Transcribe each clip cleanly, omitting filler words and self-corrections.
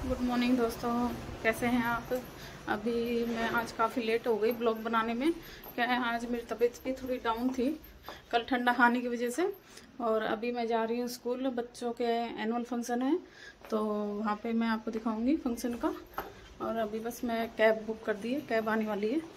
Good morning दोस्तों, कैसे हैं आप। अभी मैं आज काफ़ी लेट हो गई ब्लॉग बनाने में। क्या है, आज मेरी तबीयत भी थोड़ी डाउन थी कल ठंडा खाने की वजह से। और अभी मैं जा रही हूँ स्कूल, बच्चों के एनुअल फंक्शन है तो वहाँ पे मैं आपको दिखाऊंगी फंक्शन का। और अभी बस मैं कैब बुक कर दी है, कैब आने वाली है।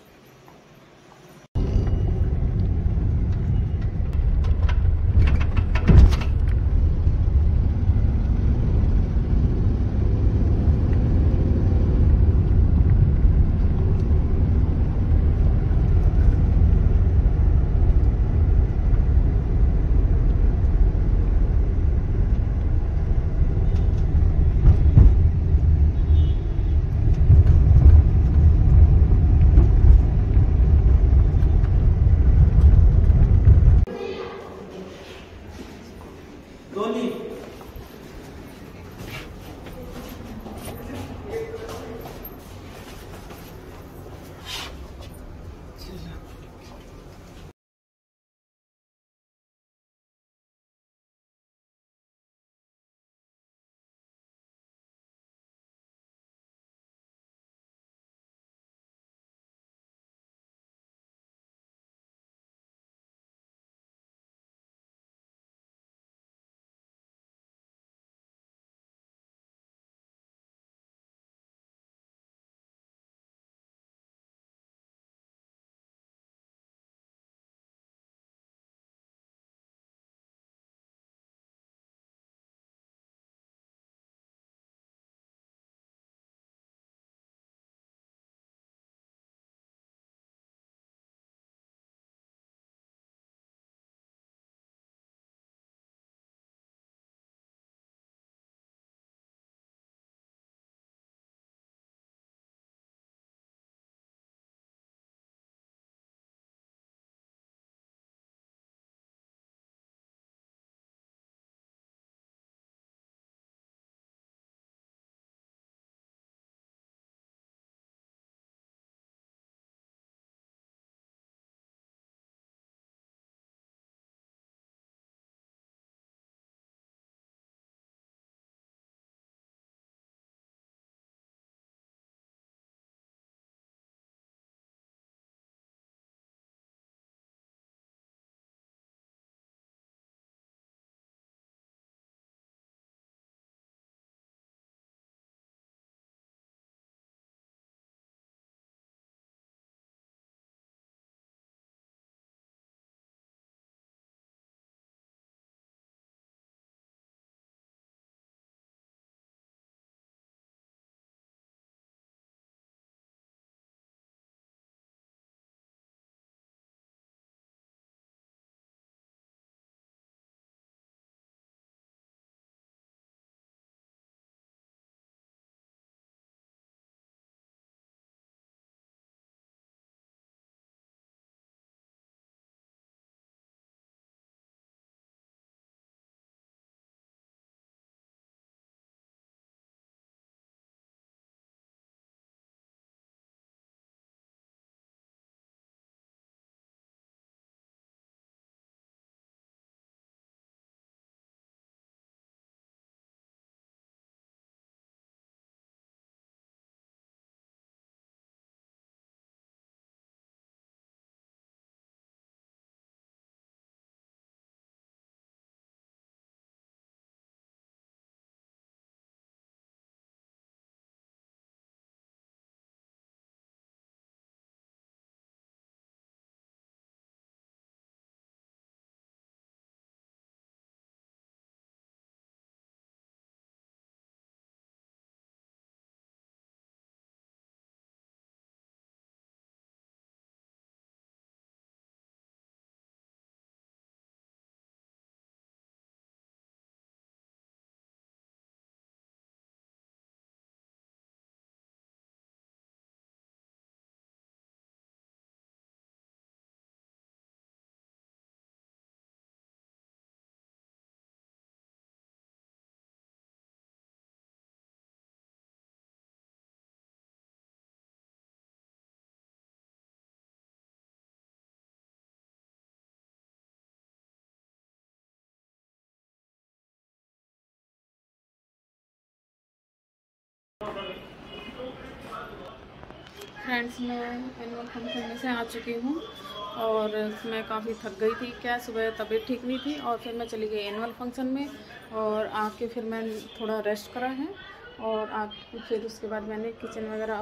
फ्रेंड्स, मैं एनुअल फंक्शन में से आ चुकी हूँ और मैं काफ़ी थक गई थी। क्या सुबह तबीयत ठीक नहीं थी और फिर मैं चली गई एनुअल फंक्शन में और आके फिर मैं थोड़ा रेस्ट करा है और फिर उसके बाद मैंने किचन वगैरह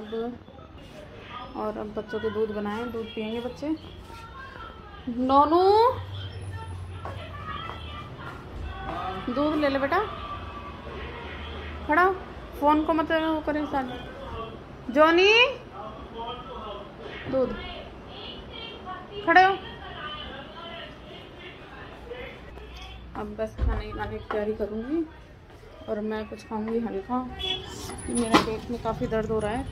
अब बच्चों के दूध बनाए, दूध पियेंगे बच्चे। नोनू दूध ले ले बेटा, खड़ा, फ़ोन को मत वो करे साथ। जॉनी दूध, खड़े हो। अब बस खाने की तैयारी करूँगी और मैं कुछ खाऊंगी हल्का। मेरा पेट में काफ़ी दर्द हो रहा है।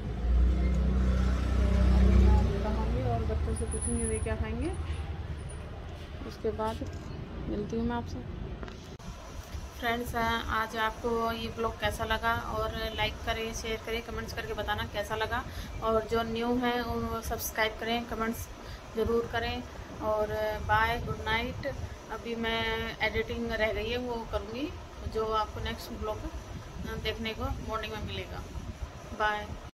खाऊंगी और बच्चों से पूछूंगी वे क्या खाएंगे, उसके बाद मिलती हूँ मैं आपसे। फ्रेंड्स, आज आपको ये ब्लॉग कैसा लगा और लाइक करें, शेयर करें, कमेंट्स करके बताना कैसा लगा। और जो न्यू हैं उनको सब्सक्राइब करें, कमेंट्स ज़रूर करें। और बाय, गुड नाइट। अभी मैं एडिटिंग रह गई है, वो करूँगी, जो आपको नेक्स्ट ब्लॉग देखने को मॉर्निंग में मिलेगा। बाय।